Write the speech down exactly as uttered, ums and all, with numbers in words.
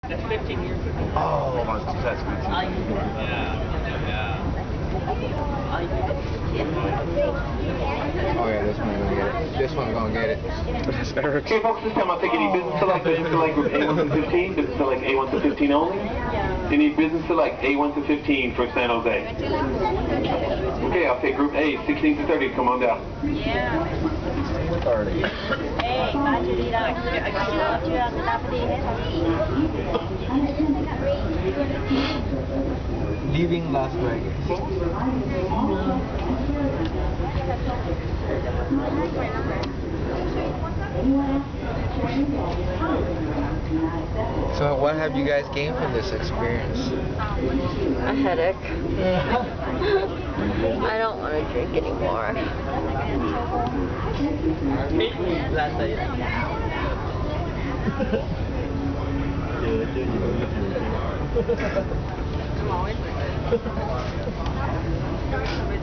That's fifteen years ago. Oh, my that's good too. Yeah, yeah. Oh yeah, this one gonna get it. This one gonna get it. That's Eric. Okay, folks, this time I'll take any business select business select group A one to fifteen, business select A one to fifteen only. Any business select A one to fifteen for San Jose. Okay, I'll take group A, sixteen to thirty, come on down. Yeah. thirty. Ê, ba chưa đi đâu? Chưa, chưa, người ta phải đi hết rồi. Leaving Las Vegas. So what have you guys gained from this experience? A headache. I don't want to drink anymore. Last night. Come on.